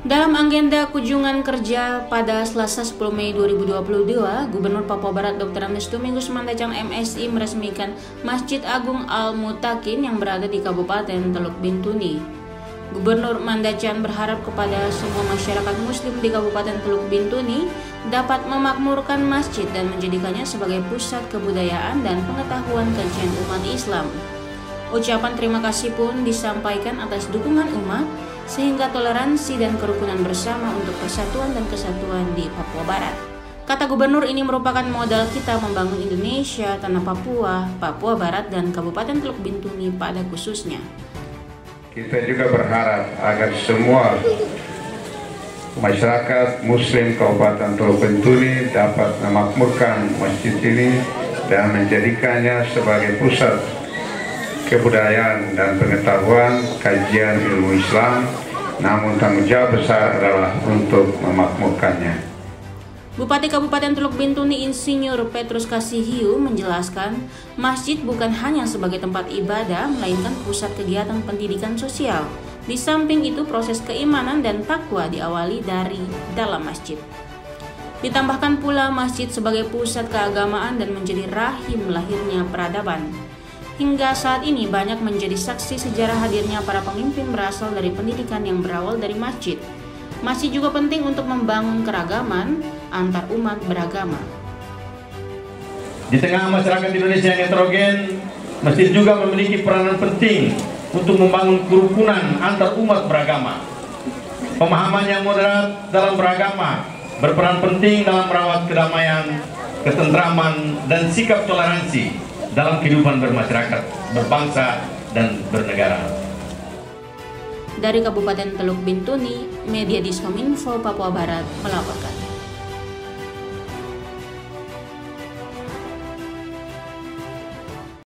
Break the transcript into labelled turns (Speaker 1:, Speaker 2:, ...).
Speaker 1: Dalam agenda kunjungan kerja pada Selasa 10 Mei 2022, Gubernur Papua Barat Dr. Amnes Tumingus Mandacang MSI meresmikan Masjid Agung Al-Mutakin yang berada di Kabupaten Teluk Bintuni. Gubernur Mandacang berharap kepada semua masyarakat Muslim di Kabupaten Teluk Bintuni dapat memakmurkan masjid dan menjadikannya sebagai pusat kebudayaan dan pengetahuan kajian umat Islam. Ucapan terima kasih pun disampaikan atas dukungan umat sehingga toleransi dan kerukunan bersama untuk persatuan dan kesatuan di Papua Barat. Kata gubernur, ini merupakan modal kita membangun Indonesia, tanah Papua, Papua Barat, dan Kabupaten Teluk Bintuni pada khususnya.
Speaker 2: Kita juga berharap agar semua masyarakat Muslim Kabupaten Teluk Bintuni dapat memakmurkan masjid ini dan menjadikannya sebagai pusat kebudayaan dan pengetahuan kajian ilmu Islam, namun tanggung jawab besar adalah untuk memakmurkannya.
Speaker 1: Bupati Kabupaten Teluk Bintuni Insinyur Petrus Kasihiu menjelaskan, masjid bukan hanya sebagai tempat ibadah, melainkan pusat kegiatan pendidikan sosial. Di samping itu, proses keimanan dan takwa diawali dari dalam masjid. Ditambahkan pula masjid sebagai pusat keagamaan dan menjadi rahim lahirnya peradaban. Hingga saat ini banyak menjadi saksi sejarah hadirnya para pemimpin berasal dari pendidikan yang berawal dari masjid. Masjid juga penting untuk membangun keragaman antar umat beragama.
Speaker 3: Di tengah masyarakat Indonesia yang heterogen, masjid juga memiliki peranan penting untuk membangun kerukunan antar umat beragama. Pemahaman yang moderat dalam beragama berperan penting dalam merawat kedamaian, ketentraman, dan sikap toleransi dalam kehidupan bermasyarakat, berbangsa, dan bernegara.
Speaker 1: Dari Kabupaten Teluk Bintuni, Media Diskominfo Papua Barat melaporkan.